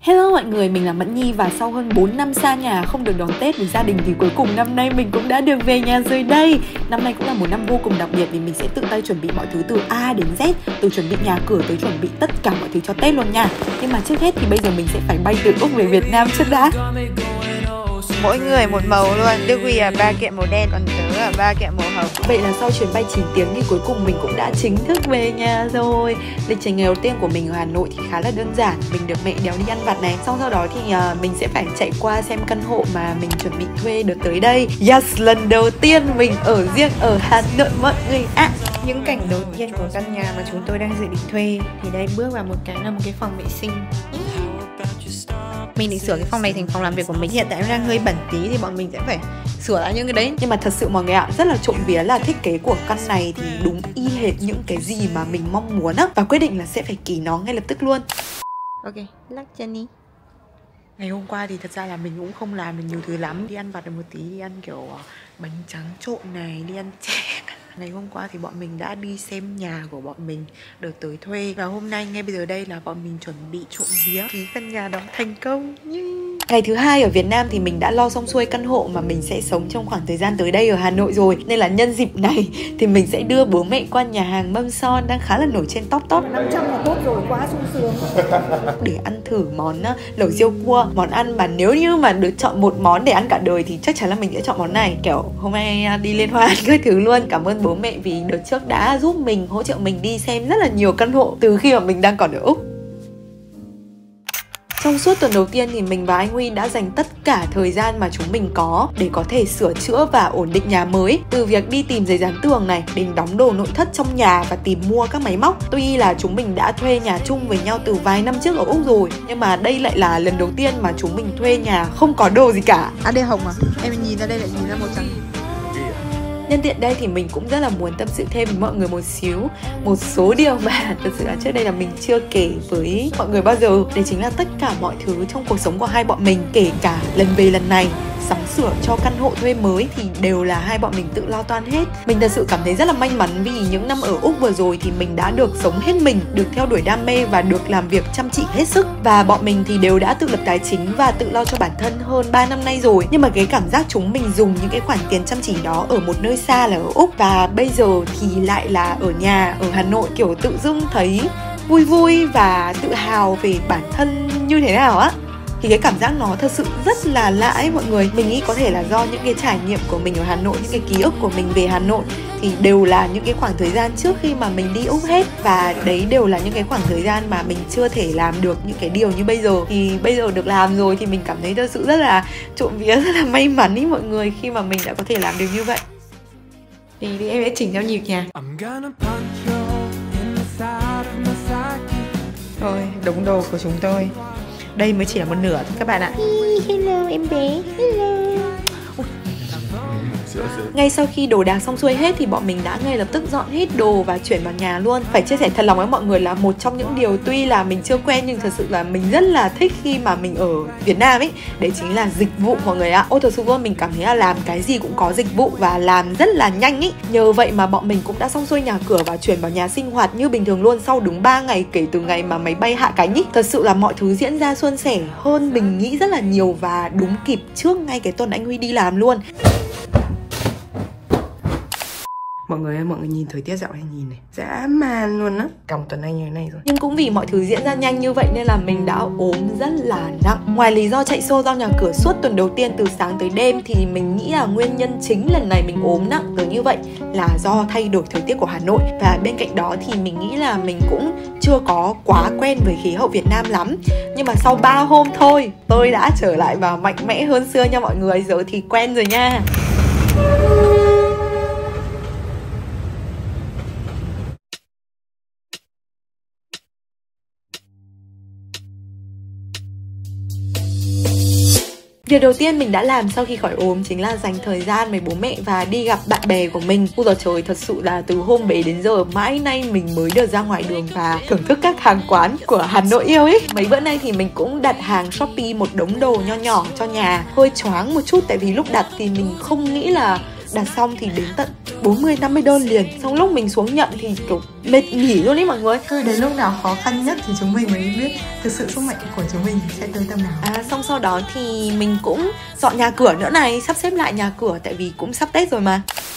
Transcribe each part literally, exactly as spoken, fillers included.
Hello mọi người, mình là Mẫn Nhi và sau hơn bốn năm xa nhà không được đón Tết với gia đình thì cuối cùng năm nay mình cũng đã được về nhà rồi đây. Năm nay cũng là một năm vô cùng đặc biệt vì mình sẽ tự tay chuẩn bị mọi thứ từ A đến Z, từ chuẩn bị nhà cửa tới chuẩn bị tất cả mọi thứ cho Tết luôn nha. Nhưng mà trước hết thì bây giờ mình sẽ phải bay từ Úc về Việt Nam trước đã. Mỗi người một màu luôn, Đức Huy là ba kiện màu đen, còn tớ là ba kiện màu hồng. Vậy là sau chuyến bay chín tiếng thì cuối cùng mình cũng đã chính thức về nhà rồi. Lịch trình ngày đầu tiên của mình ở Hà Nội thì khá là đơn giản. Mình được mẹ đéo đi ăn vặt này. Xong sau đó thì uh, mình sẽ phải chạy qua xem căn hộ mà mình chuẩn bị thuê được tới đây. Yes, lần đầu tiên mình ở riêng ở Hà Nội mọi người ạ. À, những cảnh đầu tiên của căn nhà mà chúng tôi đang dự định thuê thì đây bước vào một cái là một cái phòng vệ sinh. Mình định sửa cái phòng này thành phòng làm việc của mình. Hiện tại nó đang hơi bẩn tí thì bọn mình sẽ phải sửa lại những cái đấy. Nhưng mà thật sự mọi người ạ, rất là trộm vía là thiết kế của căn này thì đúng y hệt những cái gì mà mình mong muốn á. Và quyết định là sẽ phải ký nó ngay lập tức luôn. Ok, lắc chân đi. Ngày hôm qua thì thật ra là mình cũng không làm được nhiều thứ lắm. Đi ăn vặt được một tí, đi ăn kiểu bánh tráng trộn này, đi ăn chè. Ngày hôm qua thì bọn mình đã đi xem nhà của bọn mình được tới thuê. Và hôm nay ngay bây giờ đây là bọn mình chuẩn bị trộm vía ký căn nhà đó thành công. Ngày thứ hai ở Việt Nam thì mình đã lo xong xuôi căn hộ mà mình sẽ sống trong khoảng thời gian tới đây ở Hà Nội rồi. Nên là nhân dịp này thì mình sẽ đưa bố mẹ qua nhà hàng Mâm Son đang khá là nổi trên top top. năm trăm là tốt rồi, quá sung sướng. Để ăn thử món lẩu riêu cua. Món ăn mà nếu như mà được chọn một món để ăn cả đời thì chắc chắn là mình sẽ chọn món này. Kiểu hôm nay đi liên hoan các thứ luôn. Cảm ơn bố mẹ vì đợt trước đã giúp mình, hỗ trợ mình đi xem rất là nhiều căn hộ từ khi mà mình đang còn ở Úc. Trong suốt tuần đầu tiên thì mình và anh Huy đã dành tất cả thời gian mà chúng mình có để có thể sửa chữa và ổn định nhà mới. Từ việc đi tìm giấy dán tường này, đến đóng đồ nội thất trong nhà và tìm mua các máy móc. Tuy là chúng mình đã thuê nhà chung với nhau từ vài năm trước ở Úc rồi, nhưng mà đây lại là lần đầu tiên mà chúng mình thuê nhà không có đồ gì cả. À đây hồng à? Em nhìn ra đây lại nhìn ra màu trắng. Nhân tiện đây thì mình cũng rất là muốn tâm sự thêm với mọi người một xíu một số điều mà thật sự là trước đây là mình chưa kể với mọi người bao giờ. Đấy chính là tất cả mọi thứ trong cuộc sống của hai bọn mình, kể cả lần về lần này, sắm sửa cho căn hộ thuê mới thì đều là hai bọn mình tự lo toan hết. Mình thật sự cảm thấy rất là may mắn vì những năm ở Úc vừa rồi thì mình đã được sống hết mình, được theo đuổi đam mê và được làm việc chăm chỉ hết sức. Và bọn mình thì đều đã tự lập tài chính và tự lo cho bản thân hơn ba năm nay rồi. Nhưng mà cái cảm giác chúng mình dùng những cái khoản tiền chăm chỉ đó ở một nơi xa là ở Úc và bây giờ thì lại là ở nhà, ở Hà Nội, kiểu tự dưng thấy vui vui và tự hào về bản thân như thế nào á. Thì cái cảm giác nó thật sự rất là lạ ấy mọi người. Mình nghĩ có thể là do những cái trải nghiệm của mình ở Hà Nội, những cái ký ức của mình về Hà Nội thì đều là những cái khoảng thời gian trước khi mà mình đi Úc hết. Và đấy đều là những cái khoảng thời gian mà mình chưa thể làm được những cái điều như bây giờ. Thì bây giờ được làm rồi thì mình cảm thấy thật sự rất là trộm vía, rất là may mắn ý mọi người khi mà mình đã có thể làm được như vậy. Thì, thì em sẽ chỉnh theo nhịp nha. Thôi, đống đồ của chúng tôi đây mới chỉ là một nửa thôi các bạn ạ. Hello em bé. Hello. Ngay sau khi đồ đạc xong xuôi hết thì bọn mình đã ngay lập tức dọn hết đồ và chuyển vào nhà luôn. Phải chia sẻ thật lòng với mọi người là một trong những điều tuy là mình chưa quen nhưng thật sự là mình rất là thích khi mà mình ở Việt Nam ấy. Đấy chính là dịch vụ mọi người ạ. Ôi thật sự luôn, mình cảm thấy là làm cái gì cũng có dịch vụ và làm rất là nhanh ấy. Nhờ vậy mà bọn mình cũng đã xong xuôi nhà cửa và chuyển vào nhà sinh hoạt như bình thường luôn sau đúng ba ngày kể từ ngày mà máy bay hạ cánh ý. Thật sự là mọi thứ diễn ra suôn sẻ hơn mình nghĩ rất là nhiều và đúng kịp trước ngay cái tuần anh Huy đi làm luôn. Mọi người ơi, mọi người nhìn thời tiết dạo này nhìn này, dã man luôn á. Cả một tuần nay như thế này rồi. Nhưng cũng vì mọi thứ diễn ra nhanh như vậy nên là mình đã ốm rất là nặng. Ngoài lý do chạy xô rau nhà cửa suốt tuần đầu tiên từ sáng tới đêm thì mình nghĩ là nguyên nhân chính lần này mình ốm nặng tới như vậy là do thay đổi thời tiết của Hà Nội. Và bên cạnh đó thì mình nghĩ là mình cũng chưa có quá quen với khí hậu Việt Nam lắm. Nhưng mà sau ba hôm thôi, tôi đã trở lại và mạnh mẽ hơn xưa nha mọi người. Giờ thì quen rồi nha. Việc đầu tiên mình đã làm sau khi khỏi ốm chính là dành thời gian với bố mẹ và đi gặp bạn bè của mình. Ôi giời trời, thật sự là từ hôm bé đến giờ mãi nay mình mới được ra ngoài đường và thưởng thức các hàng quán của Hà Nội yêu ấy. Mấy bữa nay thì mình cũng đặt hàng Shopee một đống đồ nho nhỏ cho nhà. Hơi choáng một chút tại vì lúc đặt thì mình không nghĩ là đặt xong thì đến tận bốn mươi năm mươi đơn liền. Xong lúc mình xuống nhận thì kiểu mệt nghỉ luôn ý mọi người. Thôi đến lúc nào khó khăn nhất thì chúng mình mới biết thực sự sức mạnh của chúng mình sẽ tới tầm nào. À, xong sau đó thì mình cũng dọn nhà cửa nữa này, sắp xếp lại nhà cửa tại vì cũng sắp Tết rồi mà.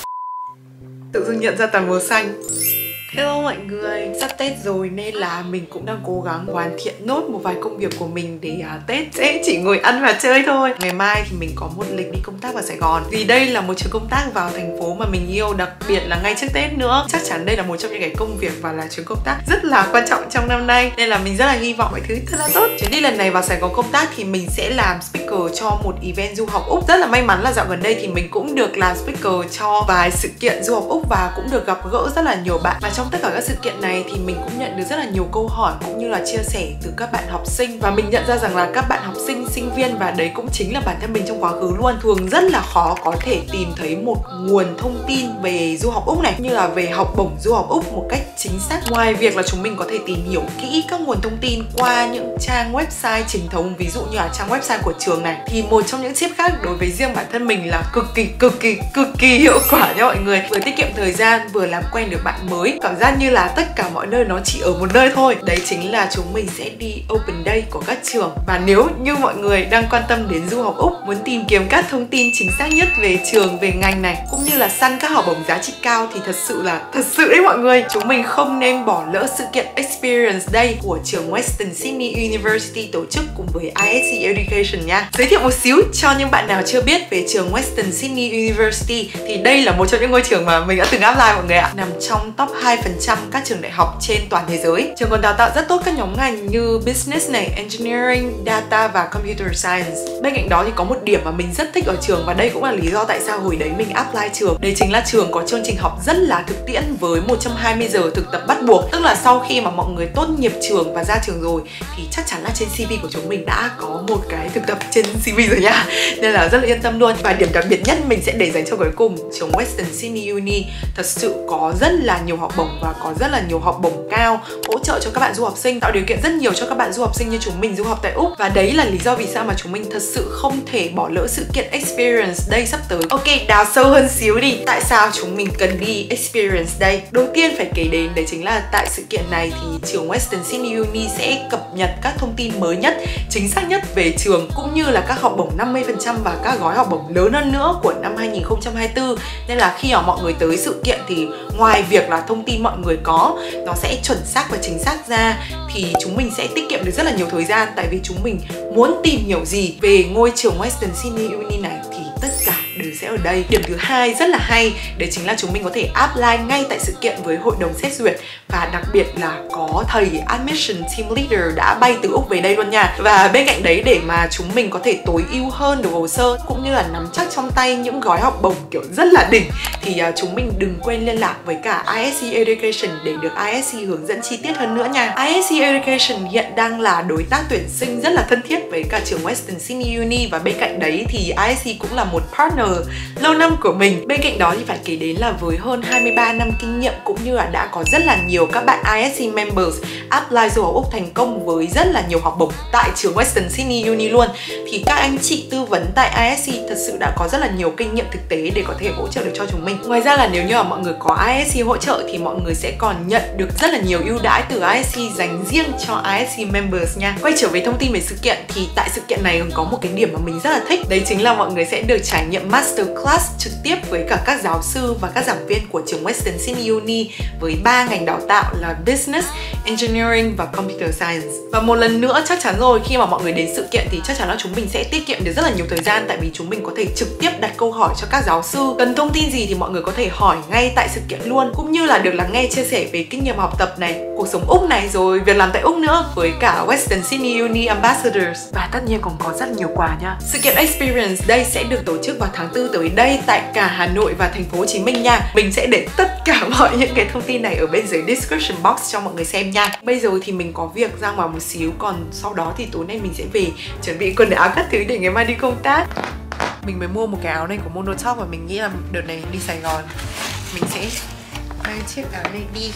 Tự dưng nhận ra toàn màu xanh. Hello mọi người, sắp Tết rồi nên là mình cũng đang cố gắng hoàn thiện nốt một vài công việc của mình để uh, Tết sẽ chỉ ngồi ăn và chơi thôi. Ngày mai thì mình có một lịch đi công tác vào Sài Gòn. Vì đây là một chuyến công tác vào thành phố mà mình yêu, đặc biệt là ngay trước Tết nữa. Chắc chắn đây là một trong những cái công việc và là chuyến công tác rất là quan trọng trong năm nay. Nên là mình rất là hy vọng mọi thứ thật là tốt. Chuyến đi lần này vào Sài Gòn công tác thì mình sẽ làm speaker cho một event du học Úc. Rất là may mắn là dạo gần đây thì mình cũng được làm speaker cho vài sự kiện du học Úc và cũng được gặp gỡ rất là nhiều bạn. Và trong tất cả các sự kiện này thì mình cũng nhận được rất là nhiều câu hỏi cũng như là chia sẻ từ các bạn học sinh. Và mình nhận ra rằng là các bạn học sinh, sinh viên và đấy cũng chính là bản thân mình trong quá khứ luôn, thường rất là khó có thể tìm thấy một nguồn thông tin về du học Úc này, như là về học bổng du học Úc một cách chính xác. Ngoài việc là chúng mình có thể tìm hiểu kỹ các nguồn thông tin qua những trang website chính thống, ví dụ như là trang website của trường này, thì một trong những tip khác đối với riêng bản thân mình là cực kỳ cực kỳ cực kỳ hiệu quả nha mọi người. Vừa tiết kiệm thời gian, vừa làm quen được bạn mới, cảm giác như là tất cả mọi nơi nó chỉ ở một nơi thôi. Đấy chính là chúng mình sẽ đi open day của các trường. Và nếu như mọi người đang quan tâm đến du học Úc, muốn tìm kiếm các thông tin chính xác nhất về trường, về ngành này, cũng như là săn các học bổng giá trị cao thì thật sự là thật sự đấy mọi người, chúng mình không nên bỏ lỡ sự kiện Experience Day của trường Western Sydney University tổ chức cùng với i ét xê Education nha. Giới thiệu một xíu cho những bạn nào chưa biết về trường Western Sydney University thì đây là một trong những ngôi trường mà mình đã từng apply mọi người ạ, nằm trong top hai phần trăm các trường đại học trên toàn thế giới. Trường còn đào tạo rất tốt các nhóm ngành như business này, engineering, data và computer science. Bên cạnh đó thì có một điểm mà mình rất thích ở trường và đây cũng là lý do tại sao hồi đấy mình apply trường. Đấy chính là trường có chương trình học rất là thực tiễn với một trăm hai mươi giờ thực tập bắt buộc. Tức là sau khi mà mọi người tốt nghiệp trường và ra trường rồi thì chắc chắn là trên xê vê của chúng mình đã có một cái thực tập trên xê vê rồi nha. Nên là rất là yên tâm luôn. Và điểm đặc biệt nhất mình sẽ để dành cho cuối cùng, trường Western Sydney Uni thật sự có rất là nhiều học bổng và có rất là nhiều học bổng cao hỗ trợ cho các bạn du học sinh, tạo điều kiện rất nhiều cho các bạn du học sinh như chúng mình du học tại Úc. Và đấy là lý do vì sao mà chúng mình thật sự không thể bỏ lỡ sự kiện Experience Day sắp tới. Ok, đào sâu hơn xíu đi, tại sao chúng mình cần đi Experience Day? Đầu tiên phải kể đến đấy chính là tại sự kiện này thì trường Western Sydney Uni sẽ cập nhật các thông tin mới nhất, chính xác nhất về trường, cũng như là các học bổng năm mươi phần trăm và các gói học bổng lớn hơn nữa của năm hai nghìn không trăm hai mươi tư. Nên là khi mà mọi người tới sự kiện thì ngoài việc là thông tin mọi người có nó sẽ chuẩn xác và chính xác ra thì chúng mình sẽ tiết kiệm được rất là nhiều thời gian, tại vì chúng mình muốn tìm hiểu gì về ngôi trường Western Sydney Uni này thì tất cả đều sẽ ở đây. Điểm thứ hai rất là hay, đấy chính là chúng mình có thể apply ngay tại sự kiện với hội đồng xét duyệt, và đặc biệt là có thầy admission team leader đã bay từ Úc về đây luôn nha. Và bên cạnh đấy, để mà chúng mình có thể tối ưu hơn được hồ sơ cũng như là nắm chắc trong tay những gói học bổng kiểu rất là đỉnh thì uh, chúng mình đừng quên liên lạc với cả i ét xê Education để được i ét xê hướng dẫn chi tiết hơn nữa nha. i ét xê Education hiện đang là đối tác tuyển sinh rất là thân thiết với cả trường Western Sydney Uni, và bên cạnh đấy thì i ét xê cũng là một partner lâu năm của mình. Bên cạnh đó thì phải kể đến là với hơn hai mươi ba năm kinh nghiệm cũng như là đã có rất là nhiều các bạn i ét xê members apply du học Úc thành công với rất là nhiều học bổng tại trường Western Sydney Uni luôn, thì các anh chị tư vấn tại i ét xê thật sự đã có rất là nhiều kinh nghiệm thực tế để có thể hỗ trợ được cho chúng mình. Ngoài ra là nếu như mà mọi người có i ét xê hỗ trợ thì mọi người sẽ còn nhận được rất là nhiều ưu đãi từ i ét xê dành riêng cho i ét xê members nha. Quay trở về thông tin về sự kiện thì tại sự kiện này còn có một cái điểm mà mình rất là thích, đấy chính là mọi người sẽ được trải nghiệm master class trực tiếp với cả các giáo sư và các giảng viên của trường Western Sydney Uni với ba ngành đào tạo là business, engineering và computer science. Và một lần nữa chắc chắn rồi, khi mà mọi người đến sự kiện thì chắc chắn là chúng mình sẽ tiết kiệm được rất là nhiều thời gian, tại vì chúng mình có thể trực tiếp đặt câu hỏi cho các giáo sư. Cần thông tin gì thì mọi người có thể hỏi ngay tại sự kiện luôn, cũng như là được lắng nghe chia sẻ về kinh nghiệm học tập này, cuộc sống Úc này, rồi việc làm tại Úc nữa với cả Western Sydney Uni Ambassadors. Và tất nhiên còn có rất nhiều quà nha. Sự kiện Experience Day sẽ được tổ chức vào tháng tư tới đây tại cả Hà Nội và thành phố Hồ Chí Minh nha. Mình sẽ để tất cả mọi những cái thông tin này ở bên dưới description box cho mọi người xem nha. Bây giờ thì mình có việc ra ngoài một xíu, còn sau đó thì tối nay mình sẽ về chuẩn bị quần áo các thứ để ngày mai đi công tác. Mình mới mua một cái áo này của Monotop và mình nghĩ là đợt này đi Sài Gòn mình sẽ mang chiếc áo này đi.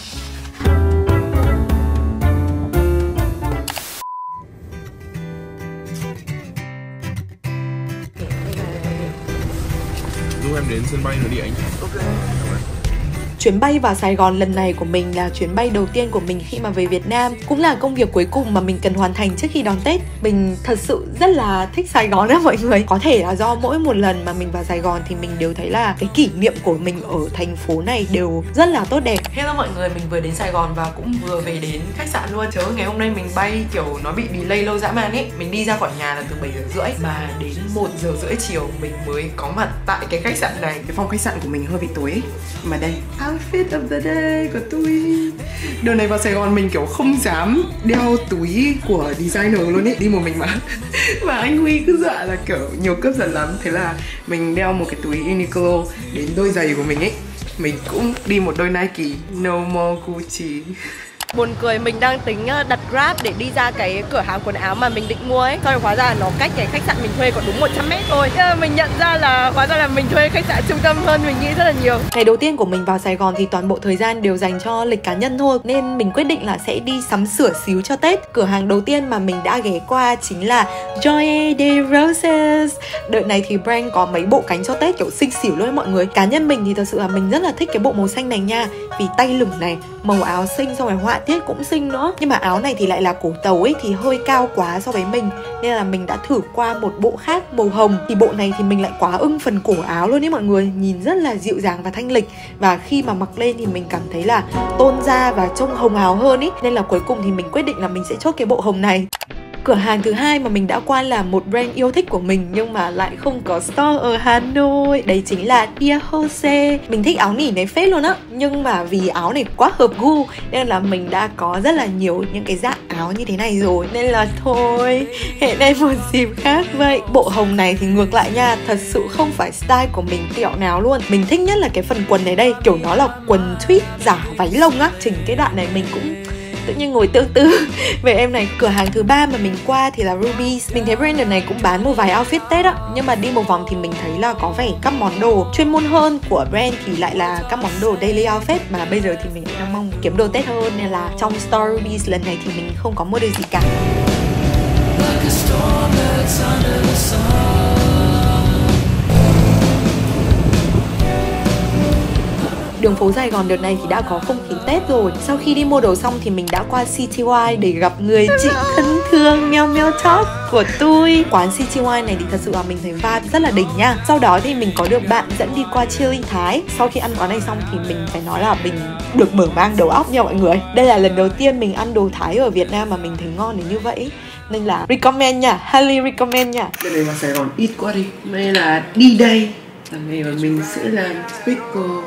lúc em đến sân bay nữa đi anh. Ok. Chuyến bay vào Sài Gòn lần này của mình là chuyến bay đầu tiên của mình khi mà về Việt Nam. Cũng là công việc cuối cùng mà mình cần hoàn thành trước khi đón Tết. Mình thật sự rất là thích Sài Gòn đó mọi người. Có thể là do mỗi một lần mà mình vào Sài Gòn thì mình đều thấy là cái kỷ niệm của mình ở thành phố này đều rất là tốt đẹp. Hello mọi người, mình vừa đến Sài Gòn và cũng vừa về đến khách sạn luôn. Chớ ngày hôm nay mình bay kiểu nó bị delay lâu dã man ấy. Mình đi ra khỏi nhà là từ bảy giờ rưỡi mà đến một giờ rưỡi chiều mình mới có mặt tại cái khách sạn này. Cái phòng khách sạn của mình hơi bị tối ấy. Mà đây, outfit of the day của tôi. Đợt này vào Sài Gòn mình kiểu không dám đeo túi của designer luôn ý, đi một mình mà. Và anh Huy cứ dọa là kiểu nhiều cướp giật lắm. Thế là mình đeo một cái túi Uniqlo đến đôi giày của mình ấy. Mình cũng đi một đôi Nike, no more Gucci. Buồn cười, mình đang tính đặt Grab để đi ra cái cửa hàng quần áo mà mình định mua ấy. Sau rồi hóa ra là nó cách cái khách sạn mình thuê còn đúng một trăm mét thôi. Thế là mình nhận ra là hóa ra là mình thuê khách sạn trung tâm hơn mình nghĩ rất là nhiều. Ngày đầu tiên của mình vào Sài Gòn thì toàn bộ thời gian đều dành cho lịch cá nhân thôi. Nên mình quyết định là sẽ đi sắm sửa xíu cho Tết. Cửa hàng đầu tiên mà mình đã ghé qua chính là Joy de Roses. Đợt này thì brand có mấy bộ cánh cho Tết kiểu xinh xỉu luôn ấy mọi người. Cá nhân mình thì thật sự là mình rất là thích cái bộ màu xanh này nha. Vì tay lửng này, màu áo xinh, xong rồi họa tiết cũng xinh nữa. Nhưng mà áo này thì lại là cổ tàu ấy thì hơi cao quá so với mình. Nên là mình đã thử qua một bộ khác màu hồng. Thì bộ này thì mình lại quá ưng phần cổ áo luôn ấy mọi người. Nhìn rất là dịu dàng và thanh lịch. Và khi mà mặc lên thì mình cảm thấy là tôn da và trông hồng hào hơn ý. Nên là cuối cùng thì mình quyết định là mình sẽ chốt cái bộ hồng này. Cửa hàng thứ hai mà mình đã qua là một brand yêu thích của mình nhưng mà lại không có store ở Hà Nội. Đấy chính là Dear Jose. Mình thích áo nỉ này phết luôn á. Nhưng mà vì áo này quá hợp gu nên là mình đã có rất là nhiều những cái dạng áo như thế này rồi. Nên là thôi, hẹn em một dịp khác vậy. Bộ hồng này thì ngược lại nha, thật sự không phải style của mình tẹo nào luôn. Mình thích nhất là cái phần quần này đây. Kiểu nó là quần tweed giả váy lông á. Chỉnh cái đoạn này mình cũng tự nhiên ngồi tương tư về em này. Cửa hàng thứ ba mà mình qua thì là Rubies. Mình thấy brand này cũng bán một vài outfit Tết á, nhưng mà đi một vòng thì mình thấy là có vẻ các món đồ chuyên môn hơn của brand thì lại là các món đồ daily outfit. Mà bây giờ thì mình đang mong kiếm đồ Tết hơn nên là trong store Rubies lần này thì mình không có mua được gì cả. Đường phố Sài Gòn đợt này thì đã có không khí Tết rồi. Sau khi đi mua đồ xong thì mình đã qua xê tê i để gặp người chị thân thương Meo Meo Talk của tôi. Quán xê tê i này thì thật sự là mình thấy vibe rất là đỉnh nha. Sau đó thì mình có được bạn dẫn đi qua Chili Thái. Sau khi ăn quán này xong thì mình phải nói là mình được mở mang đầu óc nha mọi người. Đây là lần đầu tiên mình ăn đồ Thái ở Việt Nam mà mình thấy ngon đến như vậy. Nên là recommend nha, highly recommend nha. Đây này vào Sài Gòn ít quá đi. Đây là đi đây. Lần này mà mình sẽ làm pickle.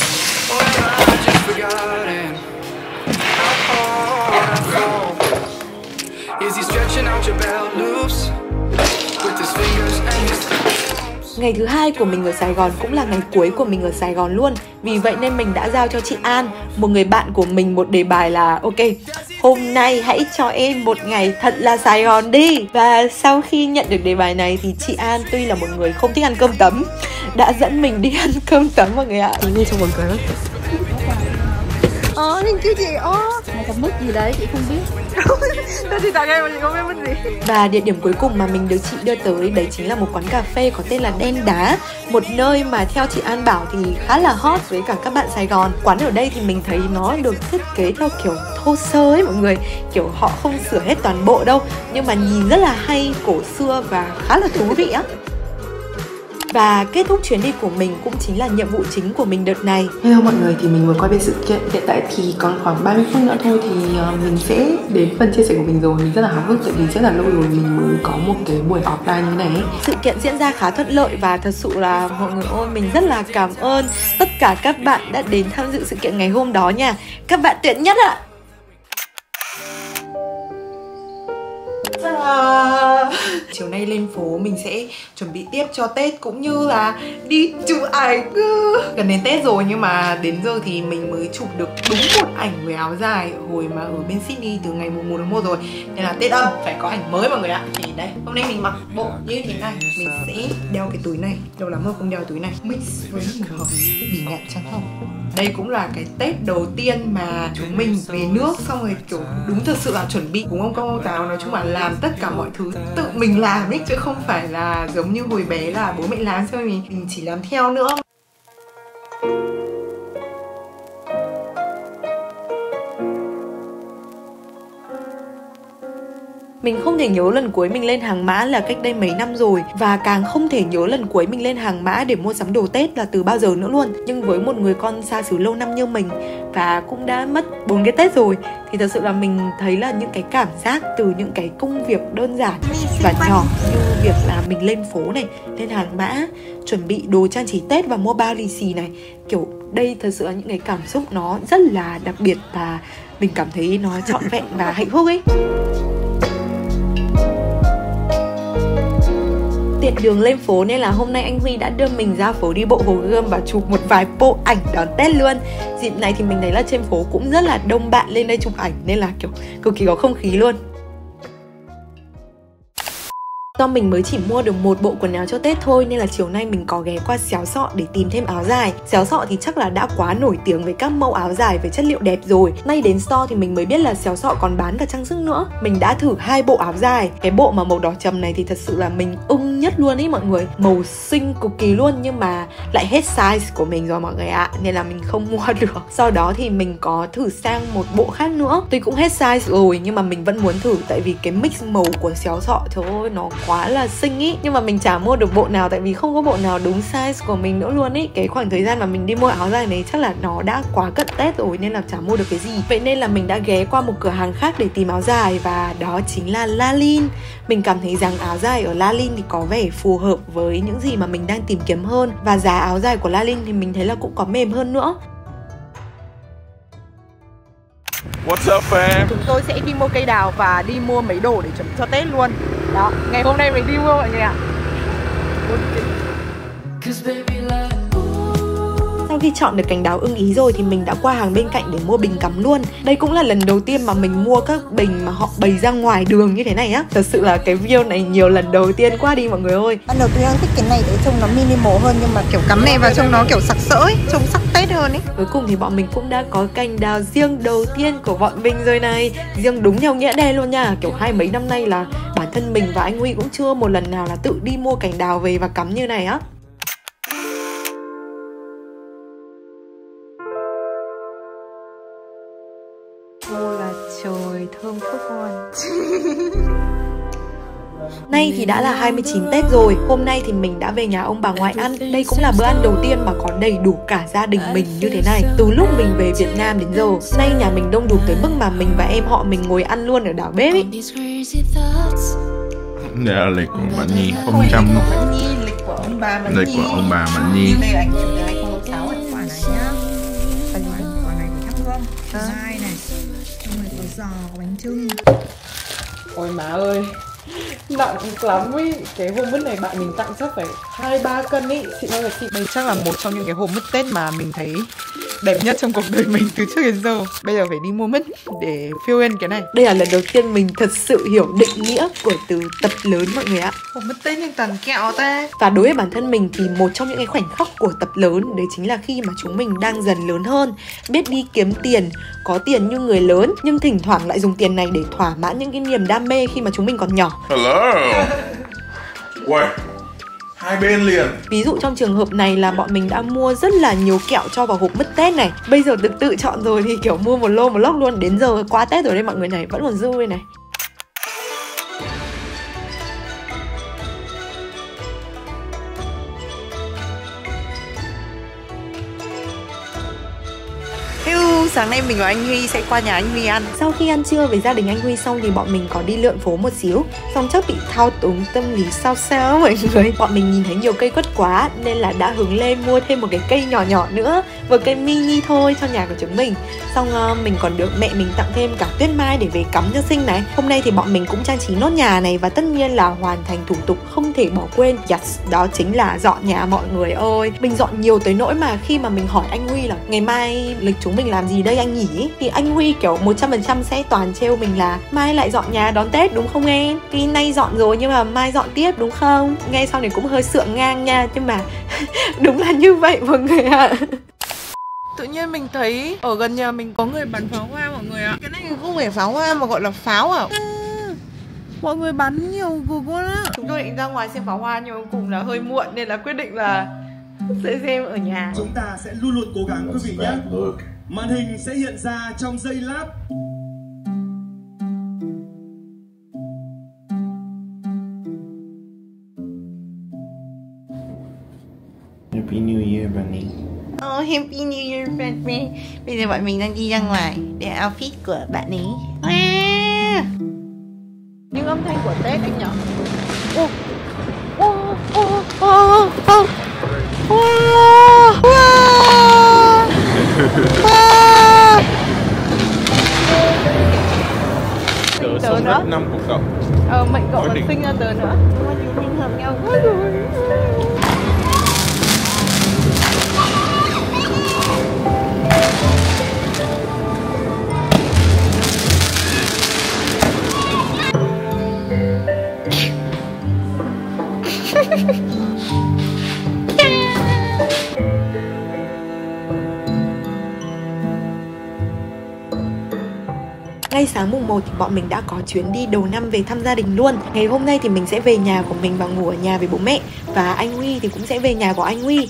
Ngày thứ hai của mình ở Sài Gòn cũng là ngày cuối của mình ở Sài Gòn luôn. Vì vậy nên mình đã giao cho chị An, một người bạn của mình, một đề bài là ok, hôm nay hãy cho em một ngày thật là Sài Gòn đi. Và sau khi nhận được đề bài này thì chị An tuy là một người không thích ăn cơm tấm đã dẫn mình đi ăn cơm tấm mọi người ạ. Chị nghe trong buồn cười lắm. Ờ, nhưng chứ chị, ơ này có mứt gì đấy, chị không biết. Tôi chỉ tặng em mà chị không biết mứt gì. Và địa điểm cuối cùng mà mình được chị đưa tới đấy chính là một quán cà phê có tên là Đen Đá. Một nơi mà theo chị An bảo thì khá là hot với cả các bạn Sài Gòn. Quán ở đây thì mình thấy nó được thiết kế theo kiểu thô sơ ấy mọi người. Kiểu họ không sửa hết toàn bộ đâu, nhưng mà nhìn rất là hay, cổ xưa và khá là thú vị á. Và kết thúc chuyến đi của mình cũng chính là nhiệm vụ chính của mình đợt này. Hello mọi người, thì mình vừa qua bên sự kiện. Hiện tại thì còn khoảng ba mươi phút nữa thôi thì uh, mình sẽ đến phần chia sẻ của mình rồi. Mình rất là háo hức tại vì rất là lâu rồi mình mới có một cái buổi offline như này ấy. Sự kiện diễn ra khá thuận lợi và thật sự là mọi người ơi, mình rất là cảm ơn tất cả các bạn đã đến tham dự sự kiện ngày hôm đó nha. Các bạn tuyệt nhất ạ. À, chiều nay lên phố mình sẽ chuẩn bị tiếp cho Tết cũng như là đi chụp ảnh. Gần đến Tết rồi nhưng mà đến giờ thì mình mới chụp được đúng một ảnh với áo dài hồi mà ở bên Sydney từ ngày mùng một tháng một rồi. Nên là Tết âm phải có ảnh mới mọi người ạ. Thì đây, hôm nay mình mặc bộ như thế này. Mình sẽ đeo cái túi này. Lâu lắm rồi không đeo túi này. Mix với màu hồng bỉ ngạn trắng hồng. đây cũng là cái Tết đầu tiên mà chúng mình về nước, xong rồi kiểu đúng thật sự là chuẩn bị, đúng không công ông Táo? Nói chung là làm tất cả mọi thứ tự mình làm ấy, chứ không phải là giống như hồi bé là bố mẹ làm xong mình, mình chỉ làm theo nữa. Mình không thể nhớ lần cuối mình lên Hàng Mã là cách đây mấy năm rồi, và càng không thể nhớ lần cuối mình lên Hàng Mã để mua sắm đồ Tết là từ bao giờ nữa luôn. Nhưng với một người con xa xứ lâu năm như mình, và cũng đã mất bốn cái Tết rồi, thì thật sự là mình thấy là những cái cảm giác từ những cái công việc đơn giản và nhỏ như việc là mình lên phố này, lên Hàng Mã, chuẩn bị đồ trang trí Tết và mua bao lì xì này, kiểu đây thật sự là những cái cảm xúc nó rất là đặc biệt, và mình cảm thấy nó trọn vẹn và hạnh phúc ấy. Tiện đường lên phố nên là hôm nay anh Huy đã đưa mình ra phố đi bộ Hồ Gươm và chụp một vài bộ ảnh đón Tết luôn. Dịp này thì mình thấy là trên phố cũng rất là đông bạn lên đây chụp ảnh, nên là kiểu cực kỳ có không khí luôn. Do mình mới chỉ mua được một bộ quần áo cho Tết thôi, nên là chiều nay mình có ghé qua Xéo Sọ để tìm thêm áo dài. Xéo Sọ thì chắc là đã quá nổi tiếng với các mẫu áo dài với chất liệu đẹp rồi. Nay đến store thì mình mới biết là Xéo Sọ còn bán cả trang sức nữa. Mình đã thử hai bộ áo dài. Cái bộ mà màu đỏ trầm này thì thật sự là mình ưng nhất luôn ý mọi người. Màu xinh cực kỳ luôn, nhưng mà lại hết size của mình rồi mọi người ạ, nên là mình không mua được. Sau đó thì mình có thử sang một bộ khác nữa. Tuy cũng hết size rồi nhưng mà mình vẫn muốn thử, tại vì cái mix màu của Xéo Sọ trời ơi nó quá là xinh ý. Nhưng mà mình chả mua được bộ nào, tại vì không có bộ nào đúng size của mình nữa luôn ý. Cái khoảng thời gian mà mình đi mua áo dài này chắc là nó đã quá cận Tết rồi, nên là chả mua được cái gì. Vậy nên là mình đã ghé qua một cửa hàng khác để tìm áo dài, và đó chính là Lalin. Mình cảm thấy rằng áo dài ở Lalin thì có vẻ phù hợp với những gì mà mình đang tìm kiếm hơn, và giá áo dài của Lalin thì mình thấy là cũng có mềm hơn nữa. What's up em? Chúng tôi sẽ đi mua cây đào và đi mua mấy đồ để chuẩn bị cho Tết luôn. Đó, ngày hôm nay mình đi mua mọi người ạ. Sau khi chọn được cành đào ưng ý rồi thì mình đã qua hàng bên cạnh để mua bình cắm luôn. Đây cũng là lần đầu tiên mà mình mua các bình mà họ bày ra ngoài đường như thế này á. Thật sự là cái view này nhiều lần đầu tiên quá đi mọi người ơi. Ban đầu tôi đang thích cái này để trông nó minimal hơn, nhưng mà kiểu cắm này vào trông nó kiểu sặc sỡ ấy, trông sắc Tết hơn ấy. Cuối cùng thì bọn mình cũng đã có cành đào riêng đầu tiên của bọn mình rồi này. Riêng đúng theo nghĩa đen luôn nha. Kiểu hai mấy năm nay là bản thân mình và anh Huy cũng chưa một lần nào là tự đi mua cành đào về và cắm như này á. Ôi là trời, thơm phức luôn. Nay thì đã là hai mươi chín Tết rồi. Hôm nay thì mình đã về nhà ông bà ngoại ăn. Đây cũng là bữa ăn đầu tiên mà có đầy đủ cả gia đình mình như thế này từ lúc mình về Việt Nam đến giờ. Nay nhà mình đông đủ tới mức mà mình và em họ mình ngồi ăn luôn ở đảo bếp ấy. Đây là lịch của bạn Nhi, không trăm Bạn Nhi, lịch của ông bà Bạn lịch Nhi. của ông bà bạn Nhi. Đây ảnh chụp hai không một sáu ở quả này nhá. Phần quả này để thắp hương. Thứ hai này, trong này có giò, có bánh chưng. Ôi má ơi, nặng lắm ý. Cái hộp mứt này bạn mình tặng chắc phải hai ba cân ý. Xịn ơi là xịn. Đây chắc là một trong những cái hộp mứt Tết mà mình thấy đẹp nhất trong cuộc đời mình từ trước đến giờ. Bây giờ phải đi mua mứt để fill in cái này. Đây là lần đầu tiên mình thật sự hiểu định nghĩa của từ tập lớn mọi người ạ. Hộp mứt Tết nhưng toàn kẹo ta. Và đối với bản thân mình thì một trong những cái khoảnh khắc của tập lớn đấy chính là khi mà chúng mình đang dần lớn hơn, biết đi kiếm tiền, có tiền như người lớn, nhưng thỉnh thoảng lại dùng tiền này để thỏa mãn những cái niềm đam mê khi mà chúng mình còn nhỏ. Hello. Uầy, hai bên liền. Ví dụ trong trường hợp này là bọn mình đã mua rất là nhiều kẹo cho vào hộp mứt Tết này. Bây giờ được tự chọn rồi thì kiểu mua một lô một lốc luôn. Đến giờ qua Tết rồi đây mọi người này, vẫn còn dư đây này. Sáng nay mình và anh Huy sẽ qua nhà anh Huy ăn. Sau khi ăn trưa với gia đình anh Huy xong thì bọn mình có đi lượn phố một xíu. Xong chắc bị thao túng tâm lý sao sao mọi người. Bọn mình nhìn thấy nhiều cây quất quá nên là đã hứng lên mua thêm một cái cây nhỏ nhỏ nữa, một cây mini thôi cho nhà của chúng mình. Xong uh, mình còn được mẹ mình tặng thêm cả tuyết mai để về cắm cho xinh này. Hôm nay thì bọn mình cũng trang trí nốt nhà này, và tất nhiên là hoàn thành thủ tục không thể bỏ quên. Yes, đó chính là dọn nhà mọi người ơi. Mình dọn nhiều tới nỗi mà khi mà mình hỏi anh Huy là ngày mai lịch chúng mình làm gì đây anh nhỉ, thì anh Huy kiểu một trăm phần trăm sẽ toàn trêu mình là mai lại dọn nhà đón Tết đúng không em? Thì nay dọn rồi nhưng mà mai dọn tiếp đúng không? Nghe sau này cũng hơi sượng ngang nha, nhưng mà đúng là như vậy mọi người ạ. Tự nhiên mình thấy ở gần nhà mình có người bắn pháo hoa mọi người ạ. Cái này không phải pháo hoa mà gọi là pháo à? À mọi người bắn nhiều cực quá á. Chúng tôi định ra ngoài xem pháo hoa nhưng cuối cùng là hơi muộn nên là quyết định là sẽ xem ở nhà. Chúng ta sẽ luôn luôn cố gắng quý vị nhé. Màn hình sẽ hiện ra trong giây lát. Happy New Year, Bunny. Oh, Happy New Year, Bunny. Bây giờ bọn mình đang đi ra ngoài để outfit của bạn ấy. À. Những âm thanh của Tết anh nhỉ? Ô, ô, ô, ô, ô, ô, Tớ sống mất năm của cậu. Ờ, mệnh cậu còn sinh ra tớ nữa. Chúng mình hợp nhau quá rồi. Ngay sáng mùng một thì bọn mình đã có chuyến đi đầu năm về thăm gia đình luôn. Ngày hôm nay thì mình sẽ về nhà của mình và ngủ ở nhà với bố mẹ. Và anh Huy thì cũng sẽ về nhà của anh Huy.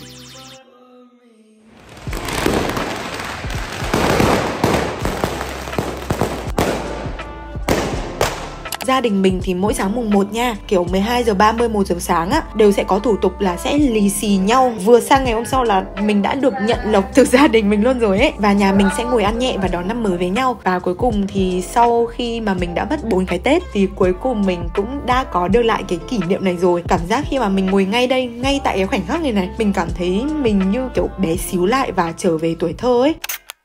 Gia đình mình thì mỗi sáng mùng một nha, kiểu mười hai giờ ba mươi, một giờ sáng á, đều sẽ có thủ tục là sẽ lì xì nhau. Vừa sang ngày hôm sau là mình đã được nhận lộc từ gia đình mình luôn rồi ấy. Và nhà mình sẽ ngồi ăn nhẹ và đón năm mới với nhau. Và cuối cùng thì sau khi mà mình đã mất bốn cái Tết thì cuối cùng mình cũng đã có đưa lại cái kỷ niệm này rồi. Cảm giác khi mà mình ngồi ngay đây, ngay tại cái khoảnh khắc này này, mình cảm thấy mình như kiểu bé xíu lại và trở về tuổi thơ ấy.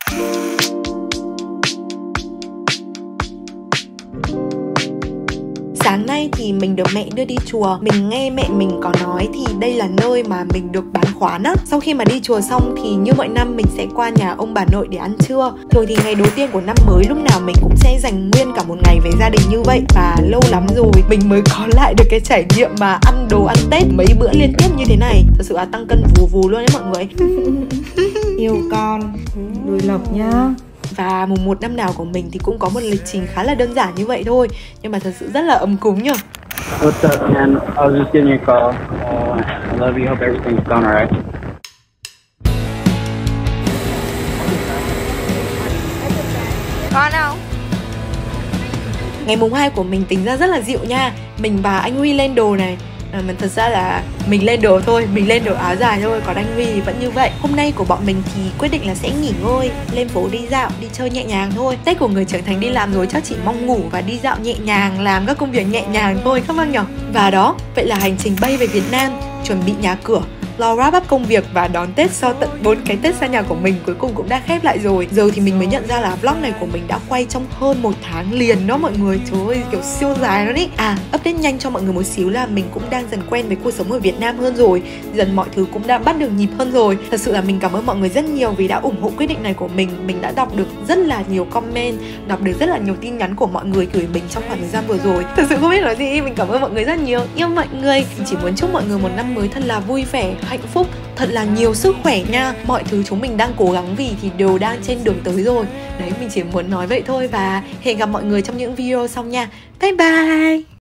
Sáng nay thì mình được mẹ đưa đi chùa. Mình nghe mẹ mình có nói thì đây là nơi mà mình được bán khoán á. Sau khi mà đi chùa xong thì như mọi năm mình sẽ qua nhà ông bà nội để ăn trưa. Thường thì ngày đầu tiên của năm mới lúc nào mình cũng sẽ dành nguyên cả một ngày với gia đình như vậy. Và lâu lắm rồi mình mới có lại được cái trải nghiệm mà ăn đồ ăn Tết mấy bữa liên tiếp như thế này. Thật sự là tăng cân vù vù luôn đấy mọi người. Yêu con, đùi lộc nhá. Và mùng một năm nào của mình thì cũng có một lịch trình khá là đơn giản như vậy thôi. Nhưng mà thật sự rất là ấm cúng nhở. What's up, man? I was just giving you a call. Uh, I love you. Hope everything's going alright. Con không? Ngày mùng hai của mình tính ra rất là dịu nha. Mình và anh Huy lên đồ này. À, mình thật ra là mình lên đồ thôi, mình lên đồ áo dài thôi, còn anh Huy thì vẫn như vậy. Hôm nay của bọn mình thì quyết định là sẽ nghỉ ngơi, lên phố đi dạo, đi chơi nhẹ nhàng thôi. Tết của người trưởng thành đi làm rồi chắc chỉ mong ngủ và đi dạo nhẹ nhàng, làm các công việc nhẹ nhàng thôi các bác nhỏ. Và đó, vậy là hành trình bay về Việt Nam, chuẩn bị nhà cửa, lo wrap up công việc và đón Tết sau tận bốn cái Tết xa nhà của mình cuối cùng cũng đã khép lại rồi. Giờ thì mình mới nhận ra là vlog này của mình đã quay trong hơn một tháng liền đó mọi người. Trời ơi, kiểu siêu dài đó ý. À, update nhanh cho mọi người một xíu là mình cũng đang dần quen với cuộc sống ở Việt Nam hơn rồi. Dần mọi thứ cũng đã bắt được nhịp hơn rồi. Thật sự là mình cảm ơn mọi người rất nhiều vì đã ủng hộ quyết định này của mình. Mình đã đọc được rất là nhiều comment, đọc được rất là nhiều tin nhắn của mọi người gửi mình trong khoảng thời gian vừa rồi. Thật sự không biết nói gì, mình cảm ơn mọi người rất nhiều. Yêu mọi người. Mình chỉ muốn chúc mọi người một năm mới thật là vui vẻ, hạnh phúc, thật là nhiều sức khỏe nha. Mọi thứ chúng mình đang cố gắng vì thì đều đang trên đường tới rồi. Đấy, mình chỉ muốn nói vậy thôi. Và hẹn gặp mọi người trong những video sau nha. Bye bye.